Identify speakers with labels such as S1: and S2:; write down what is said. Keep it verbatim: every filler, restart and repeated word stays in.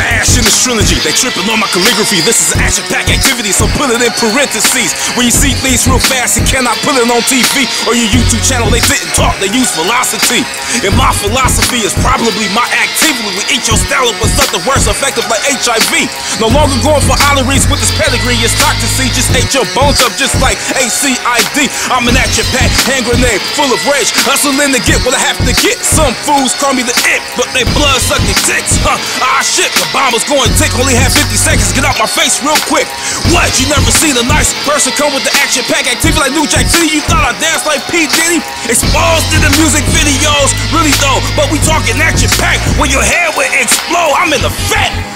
S1: Mash in this trilogy, they tripping on my calligraphy. This is an action-packed activity, so put it in parentheses. When you see things real fast, you cannot put it on T V or your YouTube channel. They didn't talk, they use velocity. And my philosophy is probably my activity. We eat your style up with something worse, effective like H I V. No longer going for honorees with this pedigree. It's toxicity, just ate your bones up just like A C I D. I'm an action-packed hand grenade, full of rage, hustling to get what I have to get. Some fools call me the it, but they blood suck their tits. Huh? Ah shit, the bomb was going tick. Only had fifty seconds, get out my face real quick. What? You never seen a nice person come with the action-packed activity like New Jack City? You thought I danced like P. Diddy? Exposed in the music videos, really though. But we talking action-packed when your head will explode. I'm in the vet.